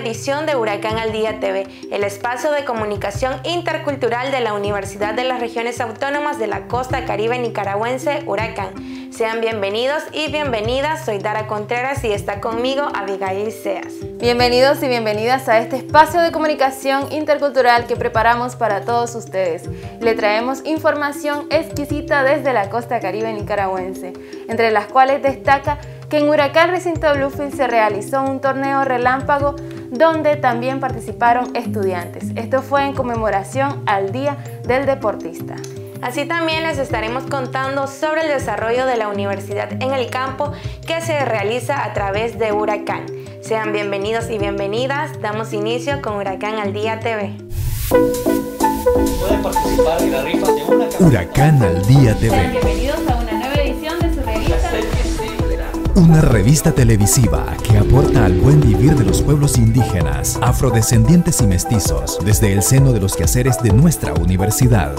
edición de Huracán al Día TV, el espacio de comunicación intercultural de la Universidad de las Regiones Autónomas de la Costa Caribe Nicaragüense, Huracán. Sean bienvenidos y bienvenidas, soy Dara Contreras y está conmigo Abigail Seas. Bienvenidos y bienvenidas a este espacio de comunicación intercultural que preparamos para todos ustedes. Le traemos información exquisita desde la Costa Caribe Nicaragüense, entre las cuales destaca que en Huracán Recinto Bluefield se realizó un torneo relámpago donde también participaron estudiantes. Esto fue en conmemoración al Día del Deportista. Así también les estaremos contando sobre el desarrollo de la universidad en el campo que se realiza a través de Huracán. Sean bienvenidos y bienvenidas, damos inicio con Huracán al Día TV. Pueden participar en la rifa de una Huracán al Día TV. Sean bienvenidos a una nueva edición de su revista. Una revista televisiva que aporta al buen vivir de los pueblos indígenas, afrodescendientes y mestizos, desde el seno de los quehaceres de nuestra universidad.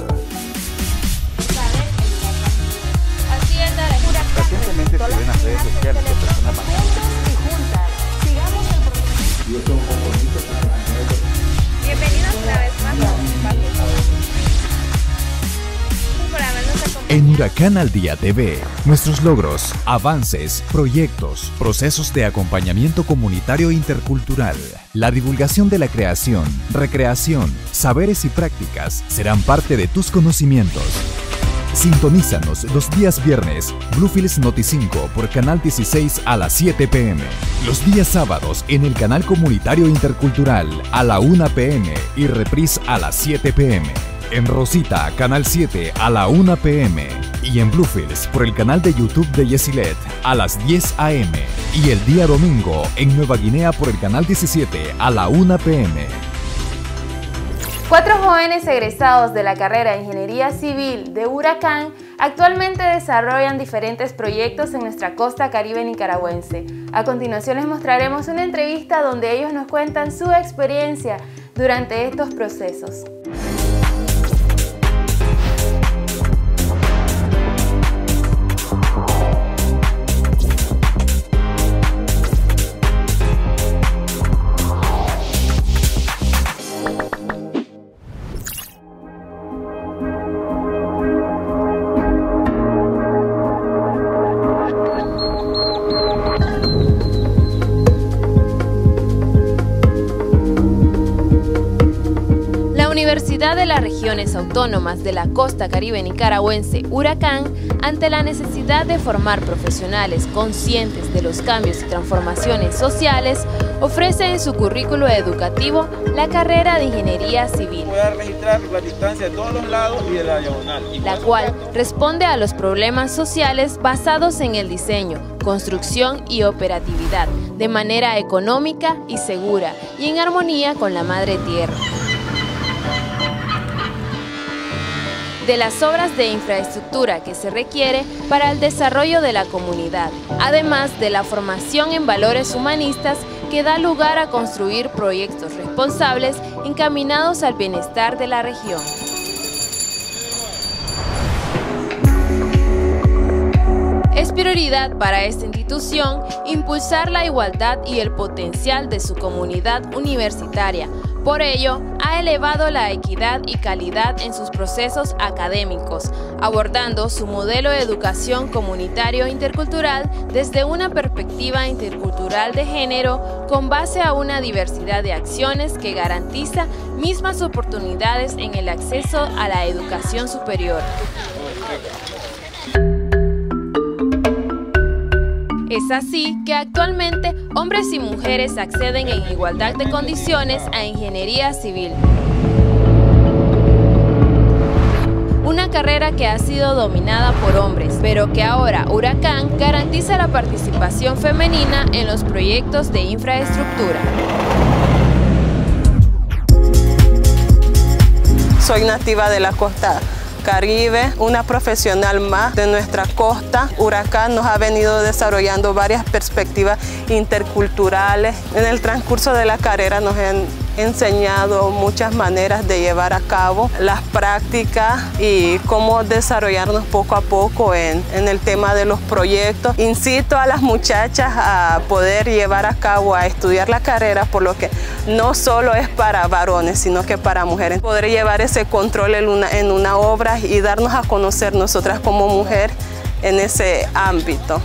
Recientemente se ven en las redes sociales de personas Bienvenidos una vez más En Huracán al Día TV, nuestros logros, avances, proyectos, procesos de acompañamiento comunitario e intercultural, la divulgación de la creación, recreación, saberes y prácticas serán parte de tus conocimientos. Sintonízanos los días viernes, Bluefields Noti 5 por Canal 16 a las 7 p.m. Los días sábados en el Canal Comunitario Intercultural a la 1 p.m. y reprise a las 7 p.m. En Rosita, Canal 7 a la 1 p.m. y en Bluefields por el canal de YouTube de Yesilet a las 10 a.m. y el día domingo en Nueva Guinea por el Canal 17 a la 1 p.m. 4 jóvenes egresados de la carrera de Ingeniería Civil de Huracán actualmente desarrollan diferentes proyectos en nuestra costa caribe nicaragüense. A continuación les mostraremos una entrevista donde ellos nos cuentan su experiencia durante estos procesos. Universidad de las Regiones Autónomas de la Costa Caribe Nicaragüense, Huracán, ante la necesidad de formar profesionales conscientes de los cambios y transformaciones sociales, ofrece en su currículo educativo la carrera de Ingeniería Civil, pueda registrar la distancia de todos los lados y de la diagonal, la cual responde a los problemas sociales basados en el diseño, construcción y operatividad, de manera económica y segura y en armonía con la madre tierra. De las obras de infraestructura que se requiere para el desarrollo de la comunidad, además de la formación en valores humanistas que da lugar a construir proyectos responsables encaminados al bienestar de la región. Es prioridad para esta institución impulsar la igualdad y el potencial de su comunidad universitaria. Por ello, ha elevado la equidad y calidad en sus procesos académicos, abordando su modelo de educación comunitario intercultural desde una perspectiva intercultural de género con base a una diversidad de acciones que garantiza mismas oportunidades en el acceso a la educación superior. Es así que actualmente hombres y mujeres acceden en igualdad de condiciones a Ingeniería Civil. Una carrera que ha sido dominada por hombres, pero que ahora Huracán garantiza la participación femenina en los proyectos de infraestructura. Soy nativa de la costa Caribe, una profesional más de nuestra costa. Huracán nos ha venido desarrollando varias perspectivas interculturales. En el transcurso de la carrera nos han enseñado muchas maneras de llevar a cabo las prácticas y cómo desarrollarnos poco a poco en el tema de los proyectos. Incito a las muchachas a poder llevar a cabo, a estudiar la carrera, por lo que no solo es para varones, sino que para mujeres. Poder llevar ese control en una obra y darnos a conocer nosotras como mujer en ese ámbito.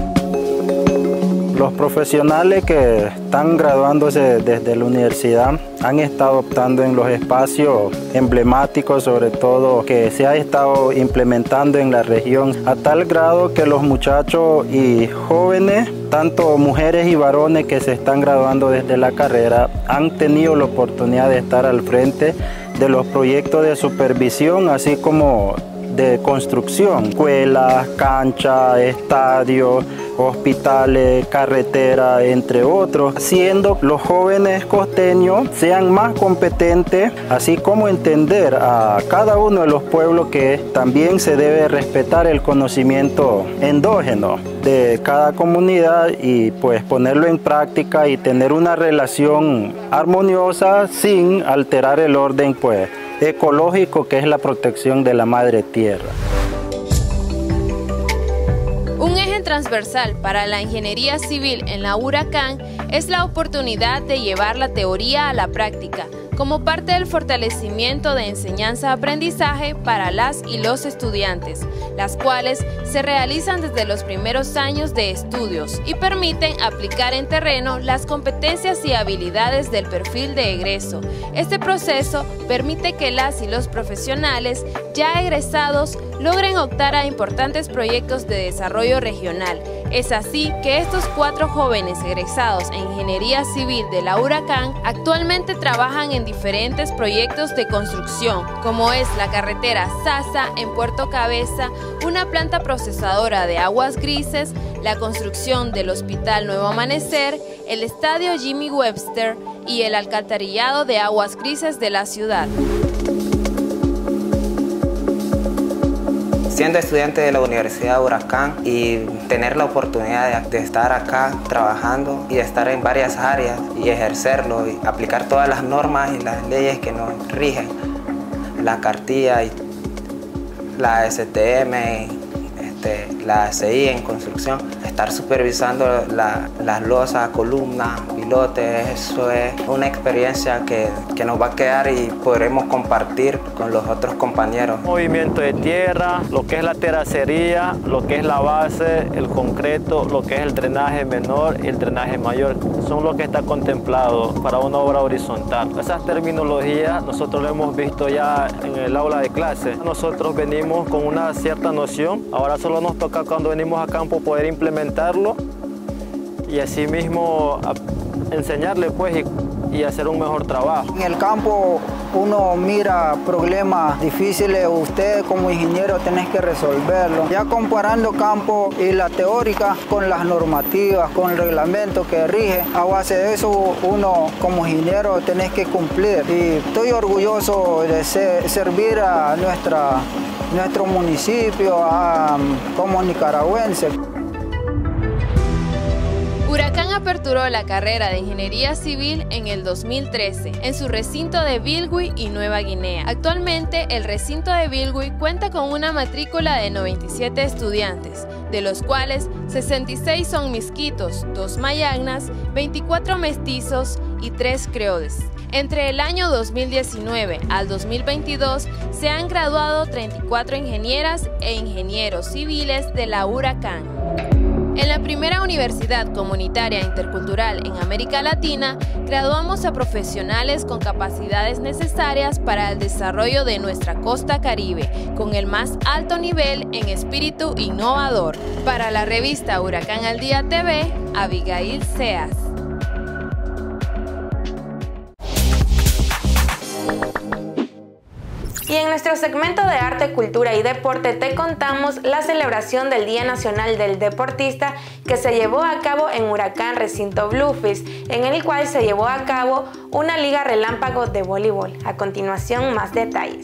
Los profesionales que están graduándose desde la universidad han estado optando en los espacios emblemáticos, sobre todo que se ha estado implementando en la región, a tal grado que los muchachos y jóvenes, tanto mujeres y varones que se están graduando desde la carrera, han tenido la oportunidad de estar al frente de los proyectos de supervisión, así como de construcción, escuelas, canchas, estadios, hospitales, carreteras, entre otros, haciendo los jóvenes costeños sean más competentes, así como entender a cada uno de los pueblos que también se debe respetar el conocimiento endógeno de cada comunidad y pues ponerlo en práctica y tener una relación armoniosa sin alterar el orden pues ecológico, que es la protección de la madre tierra. Un eje transversal para la ingeniería civil en la Huracán es la oportunidad de llevar la teoría a la práctica, como parte del fortalecimiento de enseñanza-aprendizaje para las y los estudiantes, las cuales se realizan desde los primeros años de estudios y permiten aplicar en terreno las competencias y habilidades del perfil de egreso. Este proceso permite que las y los profesionales ya egresados logren optar a importantes proyectos de desarrollo regional. Es así que estos 4 jóvenes egresados en Ingeniería Civil de la Huracán actualmente trabajan en diferentes proyectos de construcción, como es la carretera Sasa en Puerto Cabeza, una planta procesadora de aguas grises, la construcción del Hospital Nuevo Amanecer, el Estadio Jimmy Webster y el alcantarillado de aguas grises de la ciudad. Siendo estudiante de la Universidad Huracán y tener la oportunidad de estar acá trabajando y de estar en varias áreas y ejercerlo y aplicar todas las normas y las leyes que nos rigen, la cartilla y la STM, la ACI en construcción, estar supervisando las losas, columnas, pilotes, eso es una experiencia que nos va a quedar y podremos compartir con los otros compañeros. Movimiento de tierra, lo que es la terracería, lo que es la base, el concreto, lo que es el drenaje menor y el drenaje mayor, son lo que está contemplado para una obra horizontal. Esas terminologías nosotros lo hemos visto ya en el aula de clase. Nosotros venimos con una cierta noción, ahora solo nos toca cuando venimos a campo poder implementarlo y así mismo enseñarle pues y hacer un mejor trabajo. En el campo uno mira problemas difíciles, usted como ingeniero tenés que resolverlo. Ya comparando campo y la teórica con las normativas, con el reglamento que rige, a base de eso uno como ingeniero tenés que cumplir. Y estoy orgulloso de servir a nuestro municipio como nicaragüense. Huracán aperturó la carrera de Ingeniería Civil en el 2013 en su recinto de Bilwi y Nueva Guinea. Actualmente, el recinto de Bilwi cuenta con una matrícula de 97 estudiantes, de los cuales 66 son misquitos, 2 mayagnas, 24 mestizos y 3 creoles. Entre el año 2019 al 2022 se han graduado 34 ingenieras e ingenieros civiles de la Huracán. En la primera universidad comunitaria intercultural en América Latina, graduamos a profesionales con capacidades necesarias para el desarrollo de nuestra costa caribe, con el más alto nivel en espíritu innovador. Para la revista Huracán al Día TV, Abigail Seas. Y en nuestro segmento de arte, cultura y deporte te contamos la celebración del Día Nacional del Deportista que se llevó a cabo en Huracán Recinto Bluefields, en el cual se llevó a cabo una liga relámpago de voleibol. A continuación, más detalles.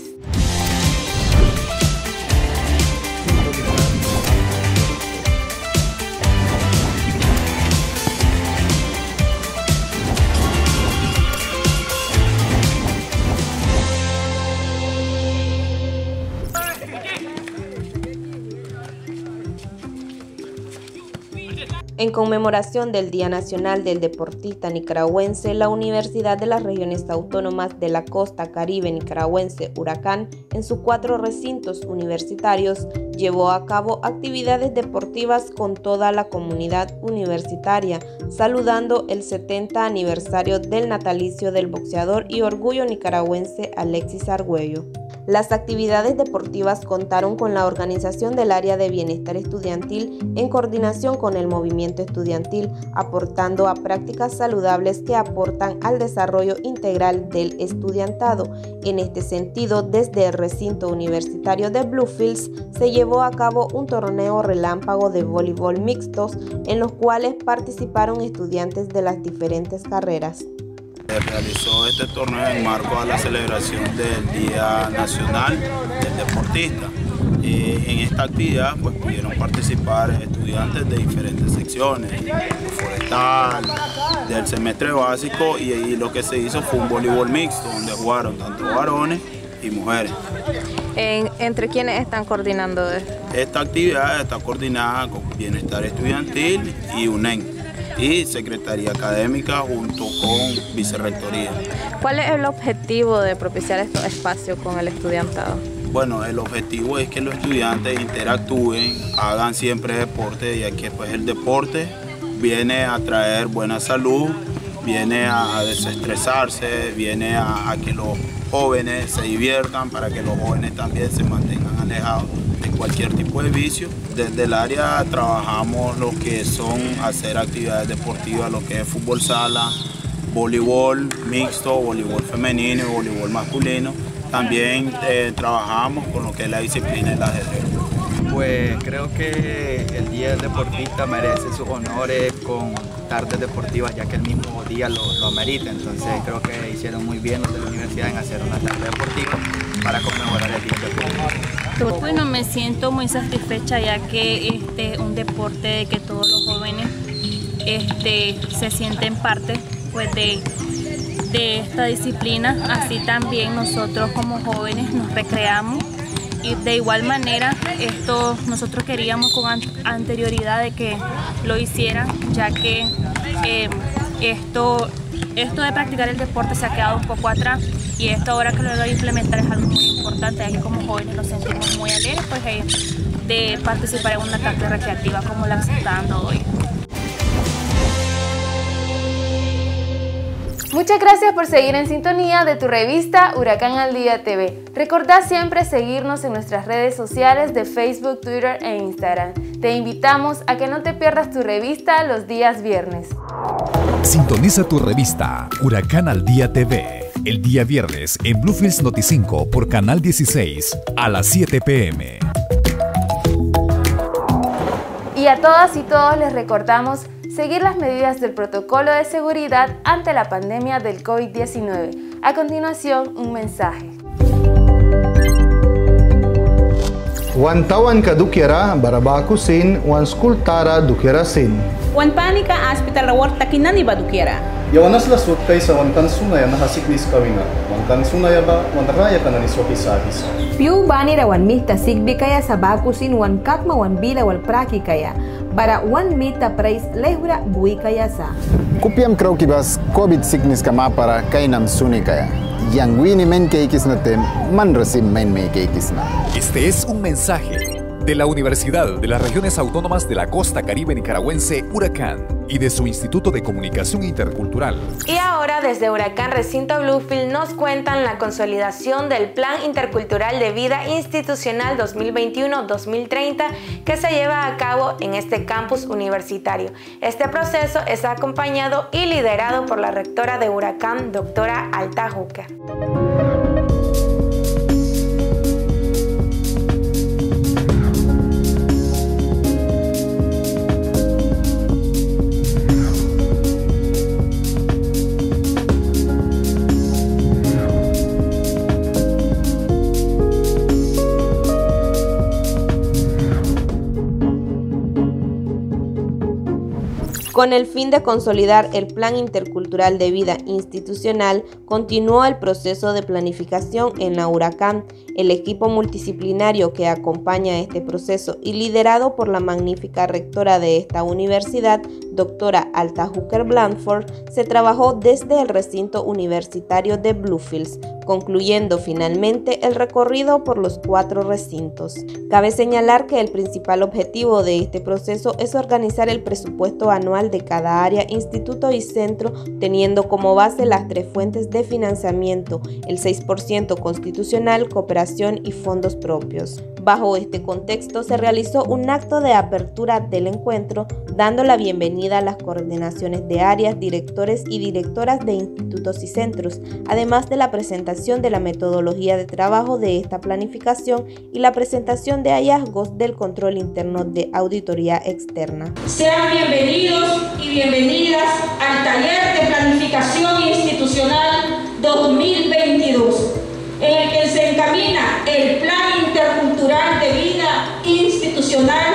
En conmemoración del Día Nacional del Deportista Nicaragüense, la Universidad de las Regiones Autónomas de la Costa Caribe Nicaragüense, Huracán, en sus 4 recintos universitarios, llevó a cabo actividades deportivas con toda la comunidad universitaria, saludando el 70 aniversario del natalicio del boxeador y orgullo nicaragüense Alexis Argüello. Las actividades deportivas contaron con la organización del Área de Bienestar Estudiantil en coordinación con el movimiento estudiantil, aportando a prácticas saludables que aportan al desarrollo integral del estudiantado. En este sentido, desde el recinto universitario de Bluefields se llevó a cabo un torneo relámpago de voleibol mixtos en los cuales participaron estudiantes de las diferentes carreras. Se realizó este torneo en marco a la celebración del Día Nacional del Deportista. En esta actividad pues, pudieron participar estudiantes de diferentes secciones, forestal, del semestre básico y lo que se hizo fue un voleibol mixto donde jugaron tanto varones y mujeres. ¿Entre quiénes están coordinando esto? Esta actividad está coordinada con Bienestar Estudiantil y UNEN y Secretaría Académica junto con Vicerrectoría. ¿Cuál es el objetivo de propiciar estos espacios con el estudiantado? Bueno, el objetivo es que los estudiantes interactúen, hagan siempre deporte, ya que pues, el deporte viene a traer buena salud, viene a desestresarse, viene a que los jóvenes se diviertan, para que los jóvenes también se mantengan alejados de cualquier tipo de vicio. Desde el área trabajamos lo que son hacer actividades deportivas, lo que es fútbol sala, voleibol mixto, voleibol femenino y voleibol masculino. También trabajamos con lo que es la disciplina del ajedrez. Pues creo que el Día del Deportista merece sus honores con tardes deportivas, ya que el mismo día lo amerita. Entonces creo que hicieron muy bien los de la universidad en hacer una tarde deportiva para conmemorar el Día del Deportista. Bueno, me siento muy satisfecha, ya que este es un deporte de que todos los jóvenes se sienten parte pues, de esta disciplina. Así también nosotros como jóvenes nos recreamos. Y de igual manera, nosotros queríamos con anterioridad de que lo hicieran, ya que esto de practicar el deporte se ha quedado un poco atrás y esto ahora que lo voy a implementar es algo muy importante, ya que como jóvenes nos sentimos muy alegres pues, de participar en una tarde recreativa como la que se está dando hoy. Muchas gracias por seguir en sintonía de tu revista Huracán al Día TV. Recordá siempre seguirnos en nuestras redes sociales de Facebook, Twitter e Instagram. Te invitamos a que no te pierdas tu revista los días viernes. Sintoniza tu revista Huracán al Día TV el día viernes en Bluefields Noti5 por Canal 16 a las 7 p.m. Y a todas y todos les recordamos seguir las medidas del protocolo de seguridad ante la pandemia del COVID-19. A continuación, un mensaje. Wan tawan ka dukira barabaku sin wan skultara dukira sin. Wan panika hospital rawar takinani ba dukira. Yawanas la sutkay sa wan kansunaya nahasiknis kawinga. Wan kansunaya ba wan raya ka naniswa hisa. Piu bani rawan mihta sigbi kaya sa bakusin wan katma wan bila wal praki kaya. Para wan mita praise lehura bui kaya sa. Kupiam creo que vas COVID sickness kama para kainam suni kaya. Yang wini men keikis na tem man resim men me keikis na. Este es un mensaje de la Universidad de las Regiones Autónomas de la Costa Caribe Nicaragüense, Huracán, y de su Instituto de Comunicación Intercultural. Y ahora desde Huracán Recinto Bluefield nos cuentan la consolidación del Plan Intercultural de Vida Institucional 2021-2030 que se lleva a cabo en este campus universitario. Este proceso es acompañado y liderado por la rectora de Huracán, doctora Alta Juca. Con el fin de consolidar el Plan Intercultural de Vida Institucional, continuó el proceso de planificación en la Huracán. El equipo multidisciplinario que acompaña este proceso y liderado por la magnífica rectora de esta universidad, doctora Alta Hooker Blandford, se trabajó desde el recinto universitario de Bluefields, concluyendo finalmente el recorrido por los 4 recintos. Cabe señalar que el principal objetivo de este proceso es organizar el presupuesto anual de cada área, instituto y centro, teniendo como base las 3 fuentes de financiamiento, el 6% constitucional, cooperación y fondos propios. Bajo este contexto se realizó un acto de apertura del encuentro, dando la bienvenida a las coordinaciones de áreas, directores y directoras de institutos y centros, además de la presentación de la metodología de trabajo de esta planificación y la presentación de hallazgos del control interno de auditoría externa. Sean bienvenidos y bienvenidas al taller de planificación institucional 2022, en el que se encamina el Plan Intercultural de Vida Institucional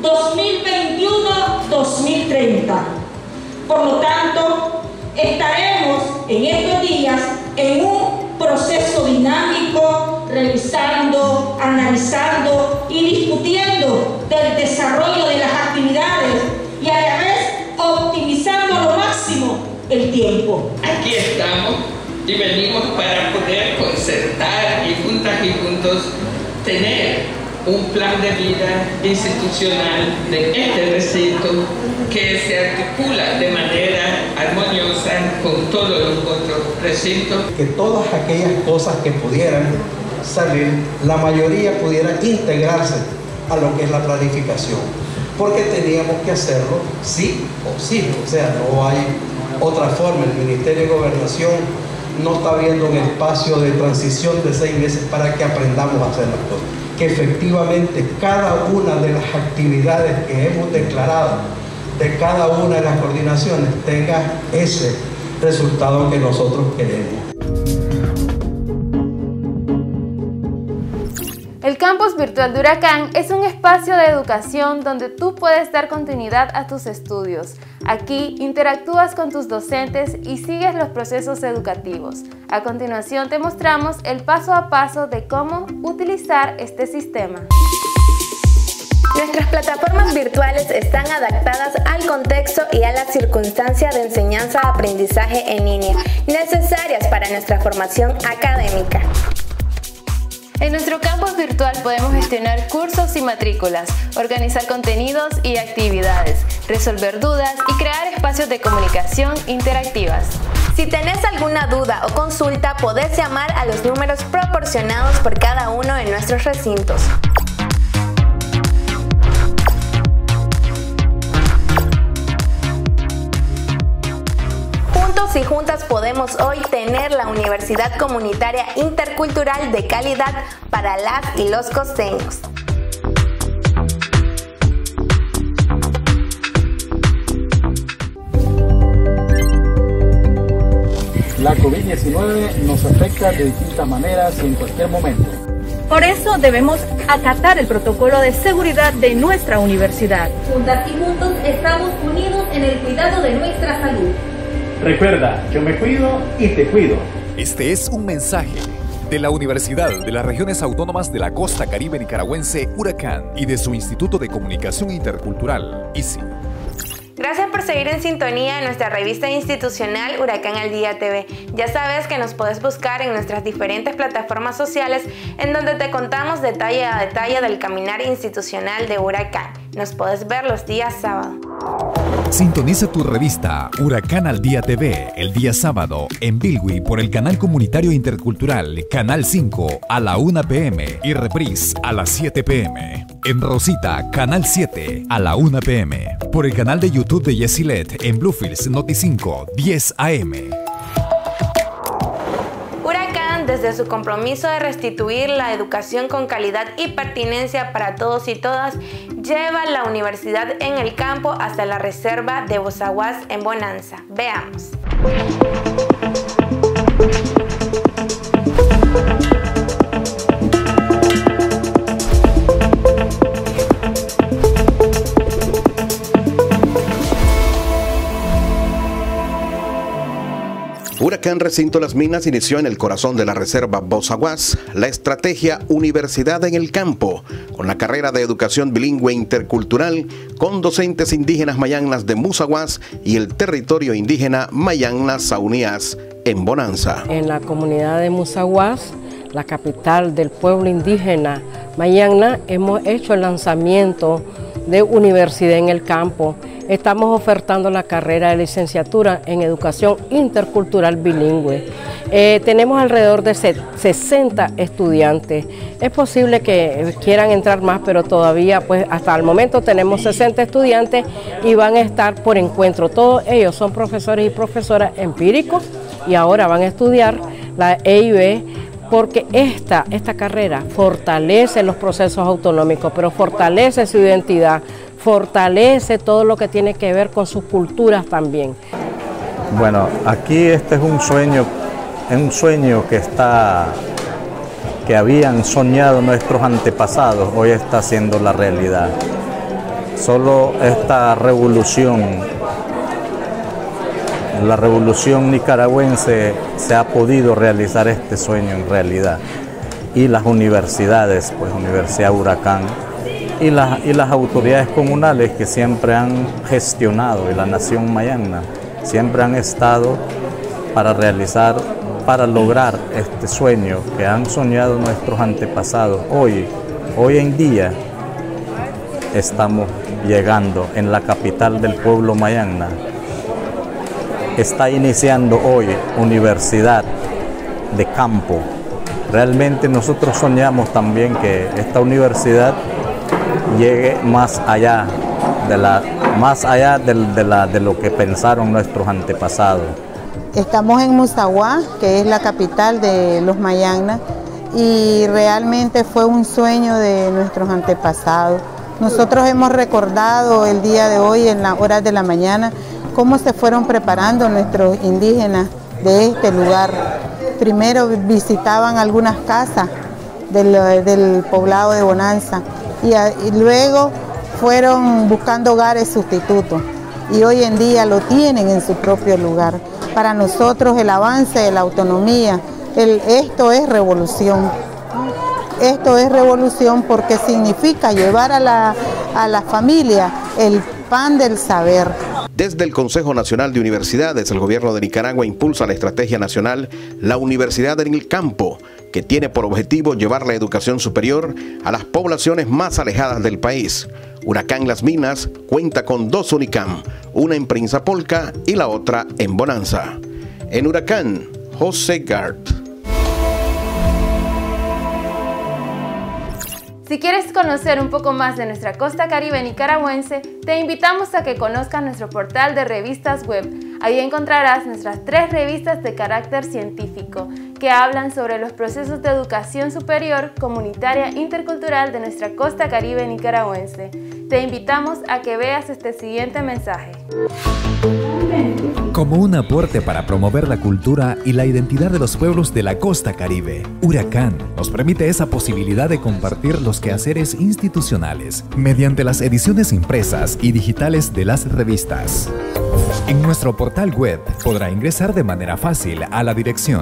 2021-2030. Por lo tanto, estaremos en estos días en un proceso dinámico, revisando, analizando y discutiendo del desarrollo de las actividades y a la vez optimizando a lo máximo el tiempo. Aquí estamos y venimos para poder concertar y juntas y juntos tener un plan de vida institucional de este recinto que se articula de manera armoniosa con todos los otros recintos. Que todas aquellas cosas que pudieran salir, la mayoría pudiera integrarse a lo que es la planificación, porque teníamos que hacerlo sí o sí, o sea, no hay otra forma. El Ministerio de Gobernación no está viendo un espacio de transición de 6 meses para que aprendamos a hacer las cosas. Que efectivamente cada una de las actividades que hemos declarado de cada una de las coordinaciones tenga ese resultado que nosotros queremos. El campus virtual de Huracán es un espacio de educación donde tú puedes dar continuidad a tus estudios. Aquí interactúas con tus docentes y sigues los procesos educativos. A continuación te mostramos el paso a paso de cómo utilizar este sistema. Nuestras plataformas virtuales están adaptadas al contexto y a la circunstancia de enseñanza-aprendizaje en línea, necesarias para nuestra formación académica. En nuestro campus virtual podemos gestionar cursos y matrículas, organizar contenidos y actividades, resolver dudas y crear espacios de comunicación interactivas. Si tenés alguna duda o consulta, podés llamar a los números proporcionados por cada uno de nuestros recintos. Y juntas podemos hoy tener la Universidad Comunitaria Intercultural de calidad para las y los costeños. La COVID-19 nos afecta de distintas maneras y en cualquier momento. Por eso debemos acatar el protocolo de seguridad de nuestra universidad. Juntas y juntos estamos unidos en el cuidado de nuestra salud. Recuerda, yo me cuido y te cuido. Este es un mensaje de la Universidad de las Regiones Autónomas de la Costa Caribe Nicaragüense, Huracán, y de su Instituto de Comunicación Intercultural, ICI. Gracias por seguir en sintonía en nuestra revista institucional Huracán al Día TV. Ya sabes que nos puedes buscar en nuestras diferentes plataformas sociales en donde te contamos detalle a detalle del caminar institucional de Huracán. Nos puedes ver los días sábado. Sintoniza tu revista Huracán al Día TV el día sábado en Bilwi por el canal comunitario intercultural Canal 5 a la 1 p.m. y reprise a las 7 p.m. En Rosita, Canal 7 a la 1 p.m. por el canal de YouTube de Yesilet en Bluefields Noti 5 10 a.m. Desde su compromiso de restituir la educación con calidad y pertinencia para todos y todas, lleva la universidad en el campo hasta la reserva de Bozaguas en Bonanza. Veamos. Huracán Recinto Las Minas inició en el corazón de la reserva Bozaguas la estrategia Universidad en el Campo, con la carrera de Educación Bilingüe Intercultural con docentes indígenas mayangnas de Musaguas y el territorio indígena Mayangna Saunías en Bonanza. En la comunidad de Musaguas, la capital del pueblo indígena Mayangna, hemos hecho el lanzamiento de Universidad en el Campo. Estamos ofertando la carrera de licenciatura en Educación Intercultural Bilingüe. Tenemos alrededor de 60 estudiantes. Es posible que quieran entrar más, pero todavía, pues hasta el momento tenemos 60 estudiantes y van a estar por encuentro. Todos ellos son profesores y profesoras empíricos y ahora van a estudiar la EIB, porque esta carrera fortalece los procesos autonómicos, pero fortalece su identidad, fortalece todo lo que tiene que ver con sus culturas también. Bueno, aquí este es un sueño que habían soñado nuestros antepasados, hoy está siendo la realidad. Solo esta revolución, la revolución nicaragüense, se ha podido realizar este sueño en realidad. Y las universidades, pues Universidad Huracán, y las autoridades comunales que siempre han gestionado, y la nación mayangna, siempre han estado para lograr este sueño que han soñado nuestros antepasados. Hoy en día estamos llegando en la capital del pueblo mayangna. Está iniciando hoy Universidad de Campo. Realmente nosotros soñamos también que esta universidad llegue más allá de lo que pensaron nuestros antepasados. Estamos en Musaguas, que es la capital de los Mayangna, y realmente fue un sueño de nuestros antepasados. Nosotros hemos recordado el día de hoy, en las horas de la mañana, cómo se fueron preparando nuestros indígenas de este lugar. Primero visitaban algunas casas del poblado de Bonanza y luego fueron buscando hogares sustitutos y hoy en día lo tienen en su propio lugar. Para nosotros el avance de la autonomía, esto es revolución. Esto es revolución porque significa llevar a la familia el pan del saber. Desde el Consejo Nacional de Universidades, el gobierno de Nicaragua impulsa la estrategia nacional La Universidad en el Campo, que tiene por objetivo llevar la educación superior a las poblaciones más alejadas del país. Huracán Las Minas cuenta con 2 Unicam, una en Prinzapolca y la otra en Bonanza. En Huracán, José Gart. Si quieres conocer un poco más de nuestra costa caribe nicaragüense, te invitamos a que conozcas nuestro portal de revistas web. Ahí encontrarás nuestras 3 revistas de carácter científico que hablan sobre los procesos de educación superior, comunitaria, intercultural de nuestra costa caribe nicaragüense. Te invitamos a que veas este siguiente mensaje. Como un aporte para promover la cultura y la identidad de los pueblos de la costa caribe, Huracán nos permite esa posibilidad de compartir los quehaceres institucionales mediante las ediciones impresas y digitales de las revistas. En nuestro portal web podrá ingresar de manera fácil a la dirección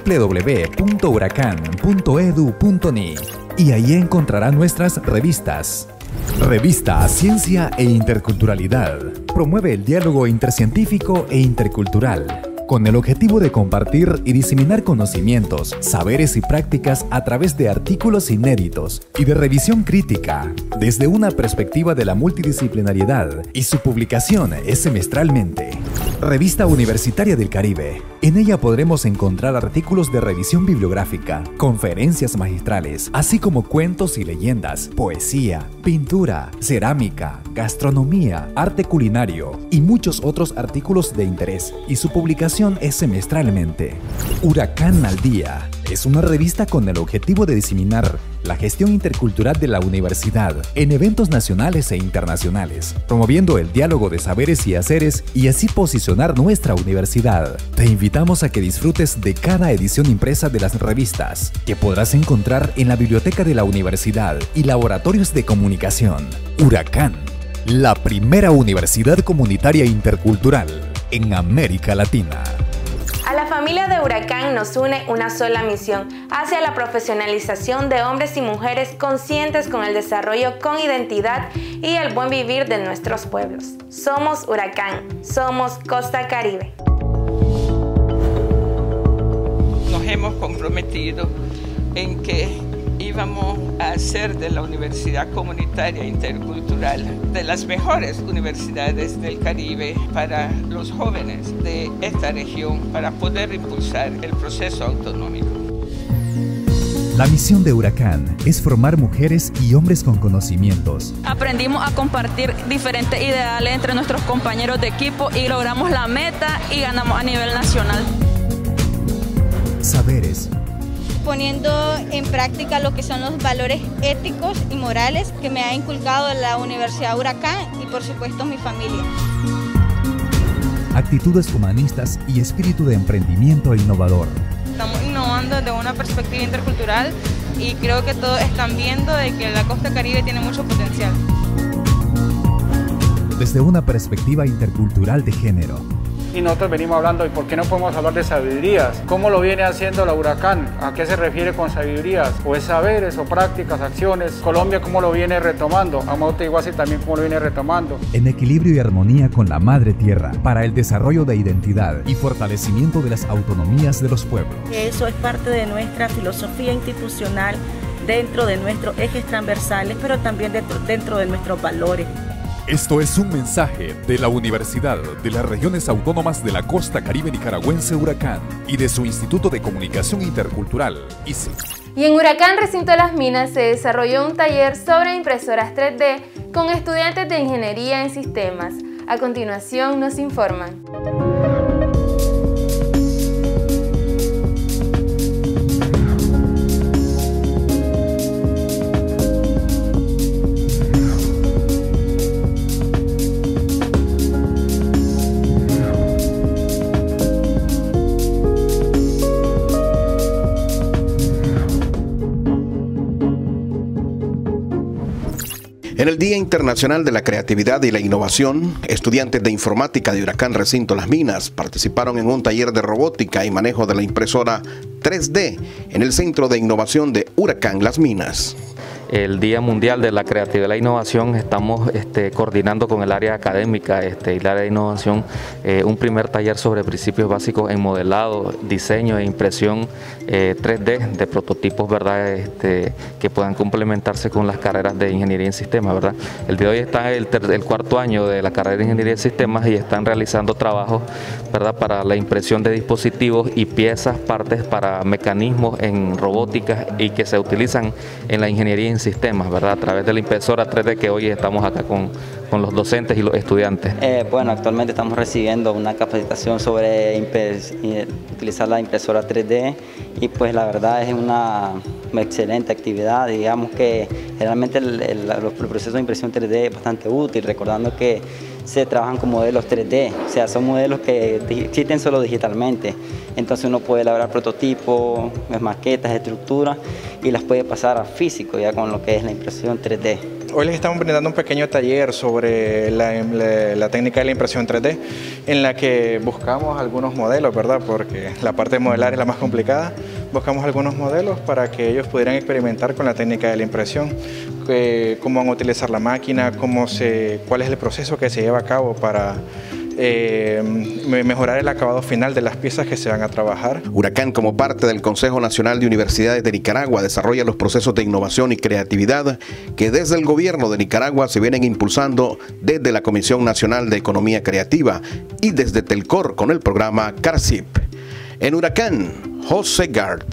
www.huracan.edu.ni y ahí encontrará nuestras revistas. Revista Ciencia e Interculturalidad promueve el diálogo intercientífico e intercultural con el objetivo de compartir y diseminar conocimientos, saberes y prácticas a través de artículos inéditos y de revisión crítica desde una perspectiva de la multidisciplinariedad, y su publicación es semestralmente. Revista Universitaria del Caribe. En ella podremos encontrar artículos de revisión bibliográfica, conferencias magistrales, así como cuentos y leyendas, poesía, pintura, cerámica, gastronomía, arte culinario y muchos otros artículos de interés, y su publicación es semestralmente. Huracán al Día es una revista con el objetivo de diseminar la gestión intercultural de la universidad en eventos nacionales e internacionales, promoviendo el diálogo de saberes y haceres y así posicionar nuestra universidad. Te invitamos a que disfrutes de cada edición impresa de las revistas, que podrás encontrar en la biblioteca de la universidad y laboratorios de comunicación. Huracán, la primera universidad comunitaria intercultural en América Latina. A la familia familia de Huracán nos une una sola misión hacia la profesionalización de hombres y mujeres conscientes con el desarrollo con identidad y el buen vivir de nuestros pueblos. Somos Huracán, somos Costa Caribe. Nos hemos comprometido en que íbamos a hacer de la Universidad Comunitaria Intercultural de las mejores universidades del Caribe para los jóvenes de esta región para poder impulsar el proceso autonómico. La misión de Huracán es formar mujeres y hombres con conocimientos. Aprendimos a compartir diferentes ideales entre nuestros compañeros de equipo y logramos la meta y ganamos a nivel nacional. Saberes. Poniendo en práctica lo que son los valores éticos y morales que me ha inculcado la Universidad Huracán y por supuesto mi familia. Actitudes humanistas y espíritu de emprendimiento innovador. Estamos innovando desde una perspectiva intercultural y creo que todos están viendo de que la Costa Caribe tiene mucho potencial. Desde una perspectiva intercultural de género. Y nosotros venimos hablando, ¿y por qué no podemos hablar de sabidurías? ¿Cómo lo viene haciendo la Huracán? ¿A qué se refiere con sabidurías? ¿O es saberes o prácticas, acciones? Colombia, ¿cómo lo viene retomando? Amauta Iguazí también, ¿cómo lo viene retomando? En equilibrio y armonía con la Madre Tierra, para el desarrollo de identidad y fortalecimiento de las autonomías de los pueblos. Eso es parte de nuestra filosofía institucional, dentro de nuestros ejes transversales, pero también dentro de nuestros valores. Esto es un mensaje de la Universidad de las Regiones Autónomas de la Costa Caribe Nicaragüense Huracán y de su Instituto de Comunicación Intercultural, ICI. Y en Huracán Recinto Las Minas se desarrolló un taller sobre impresoras 3D con estudiantes de Ingeniería en Sistemas. A continuación nos informan. En el Día Internacional de la Creatividad y la Innovación, estudiantes de informática de Huracán Recinto Las Minas participaron en un taller de robótica y manejo de la impresora 3D en el Centro de Innovación de Huracán Las Minas. El Día Mundial de la Creatividad y la Innovación estamos coordinando con el área académica y el área de innovación un primer taller sobre principios básicos en modelado, diseño e impresión 3D de prototipos, ¿verdad? Que puedan complementarse con las carreras de Ingeniería en Sistemas, ¿verdad? El día de hoy está el cuarto año de la carrera de Ingeniería en Sistemas y están realizando trabajos, ¿verdad?, para la impresión de dispositivos y piezas, partes para mecanismos en robótica y que se utilizan en la Ingeniería en Sistemas, ¿verdad?, a través de la impresora 3D que hoy estamos acá con los docentes y los estudiantes. Bueno, actualmente estamos recibiendo una capacitación sobre utilizar la impresora 3D y pues la verdad es una excelente actividad. Digamos que generalmente el proceso de impresión 3D es bastante útil, recordando que se trabajan con modelos 3D, o sea, son modelos que existen solo digitalmente. Entonces uno puede elaborar prototipos, maquetas, estructuras y las puede pasar a físico ya con lo que es la impresión 3D. Hoy les estamos brindando un pequeño taller sobre la técnica de la impresión 3D en la que buscamos algunos modelos, ¿verdad? Porque la parte de modelar es la más complicada. Buscamos algunos modelos para que ellos pudieran experimentar con la técnica de la impresión, cómo van a utilizar la máquina, cuál es el proceso que se lleva a cabo para mejorar el acabado final de las piezas que se van a trabajar. Huracán, como parte del Consejo Nacional de Universidades de Nicaragua, desarrolla los procesos de innovación y creatividad que desde el gobierno de Nicaragua se vienen impulsando desde la Comisión Nacional de Economía Creativa y desde Telcor con el programa CARCIP. En Huracán, José Gart.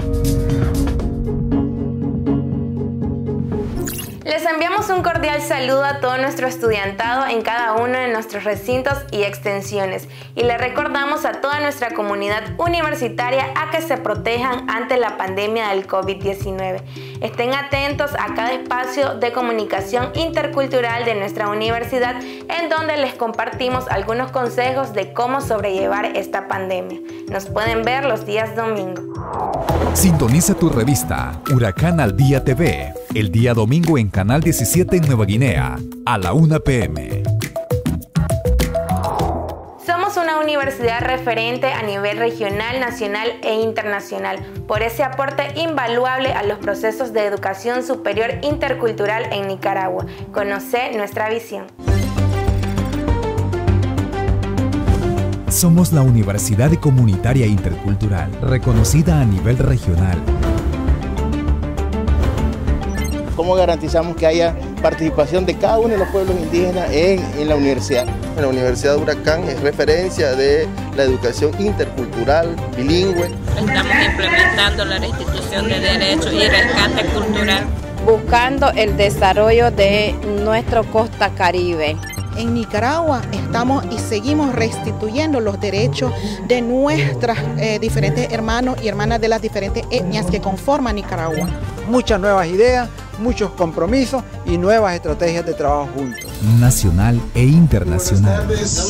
Les enviamos un cordial saludo a todo nuestro estudiantado en cada uno de nuestros recintos y extensiones y le recordamos a toda nuestra comunidad universitaria a que se protejan ante la pandemia del COVID-19. Estén atentos a cada espacio de comunicación intercultural de nuestra universidad en donde les compartimos algunos consejos de cómo sobrellevar esta pandemia. Nos pueden ver los días domingo. Sintoniza tu revista Huracán al Día TV el día domingo en Canal 17 en Nueva Guinea a la 1 p.m. Somos una universidad universidad referente a nivel regional, nacional e internacional, por ese aporte invaluable a los procesos de educación superior intercultural en Nicaragua. Conoce nuestra visión. Somos la Universidad Comunitaria Intercultural, reconocida a nivel regional. ¿Cómo garantizamos que haya participación de cada uno de los pueblos indígenas en la universidad? La Universidad de Huracán es referencia de la educación intercultural, bilingüe. Estamos implementando la restitución de derechos y rescate cultural. Buscando el desarrollo de nuestra costa caribe. En Nicaragua estamos y seguimos restituyendo los derechos de nuestras diferentes hermanos y hermanas de las diferentes etnias que conforman Nicaragua. Muchas nuevas ideas, muchos compromisos y nuevas estrategias de trabajo juntos. Nacional e internacional.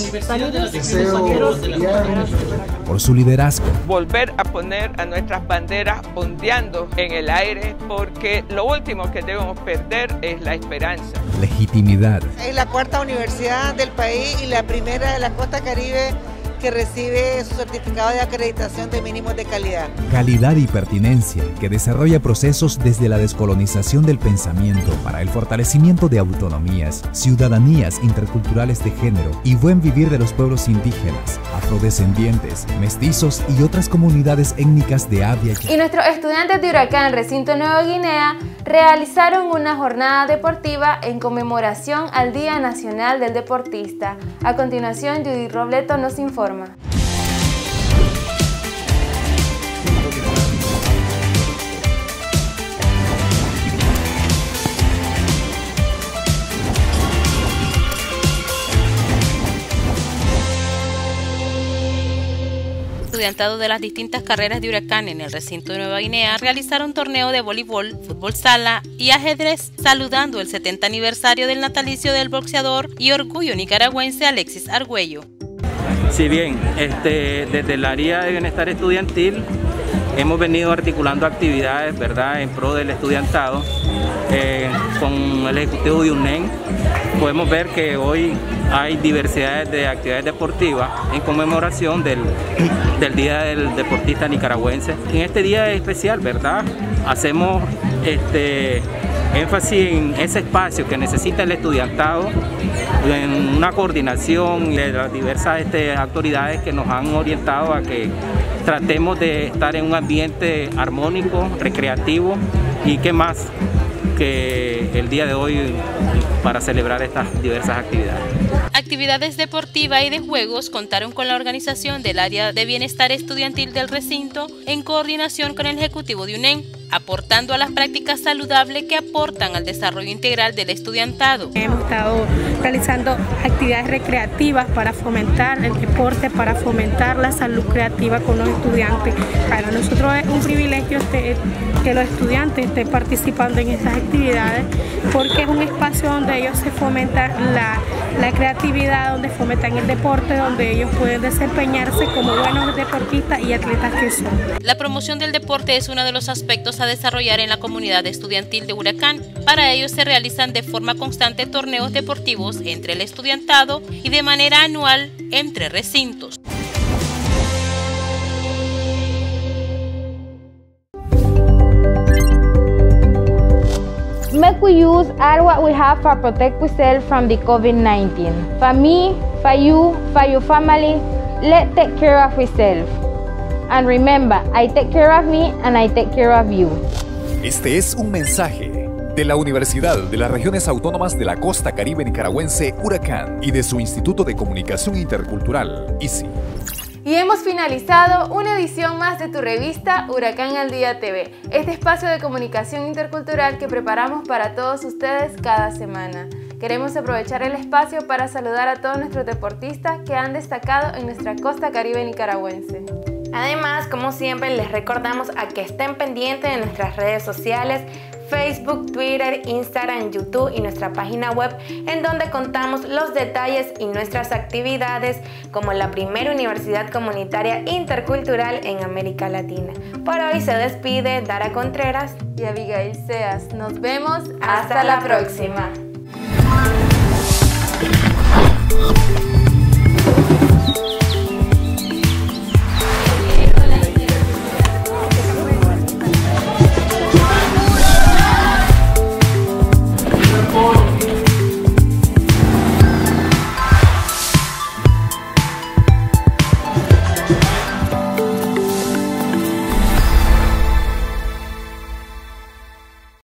Por su liderazgo. Volver a poner a nuestras banderas ondeando en el aire, porque lo último que debemos perder es la esperanza. Legitimidad. Es la cuarta universidad del país y la primera de la costa caribe que recibe su certificado de acreditación de mínimos de calidad. Calidad y pertinencia, que desarrolla procesos desde la descolonización del pensamiento para el fortalecimiento de autonomías, ciudadanías interculturales de género y buen vivir de los pueblos indígenas, afrodescendientes, mestizos y otras comunidades étnicas de Abya. Y nuestros estudiantes de Huracán, Recinto Nueva Guinea, realizaron una jornada deportiva en conmemoración al Día Nacional del Deportista. A continuación, Judy Robleto nos informa. Estudiantado de las distintas carreras de Huracán en el recinto de Nueva Guinea realizaron torneo de voleibol, fútbol sala y ajedrez, saludando el 70 aniversario del natalicio del boxeador y orgullo nicaragüense Alexis Argüello. Si bien desde el área de bienestar estudiantil hemos venido articulando actividades, ¿verdad?, en pro del estudiantado con el ejecutivo de UNEN, podemos ver que hoy hay diversidad de actividades deportivas en conmemoración del Día del Deportista Nicaragüense. En este día especial, ¿verdad?, hacemos énfasis en ese espacio que necesita el estudiantado, en una coordinación de las diversas autoridades que nos han orientado a que tratemos de estar en un ambiente armónico, recreativo y qué más que el día de hoy para celebrar estas diversas actividades. Actividades deportivas y de juegos contaron con la organización del área de bienestar estudiantil del recinto en coordinación con el ejecutivo de UNEN, aportando a las prácticas saludables que aportan al desarrollo integral del estudiantado. Hemos estado realizando actividades recreativas para fomentar el deporte, para fomentar la salud creativa con los estudiantes. Para nosotros es un privilegio que los estudiantes estén participando en estas actividades, porque es un espacio donde ellos se fomentan la creatividad, donde fomentan el deporte, donde ellos pueden desempeñarse como buenos deportistas y atletas que son. La promoción del deporte es uno de los aspectos a desarrollar en la comunidad estudiantil de Huracán. Para ello se realizan de forma constante torneos deportivos entre el estudiantado y de manera anual entre recintos. Make we use all what we have to protect ourselves from the COVID-19. For me, for you, for your family, let's take care of ourselves. And remember, I take care of me and I take care of you. Este es un mensaje de la Universidad de las Regiones Autónomas de la Costa Caribe Nicaragüense, Huracán, y de su Instituto de Comunicación Intercultural, ICI. Y hemos finalizado una edición más de tu revista Huracán al Día TV, este espacio de comunicación intercultural que preparamos para todos ustedes cada semana. Queremos aprovechar el espacio para saludar a todos nuestros deportistas que han destacado en nuestra costa caribe nicaragüense. Además, como siempre, les recordamos a que estén pendientes de nuestras redes sociales, Facebook, Twitter, Instagram, YouTube y nuestra página web, en donde contamos los detalles y nuestras actividades como la primera universidad comunitaria intercultural en América Latina. Por hoy se despide Dara Contreras y Abigail Seas. Nos vemos hasta la próxima.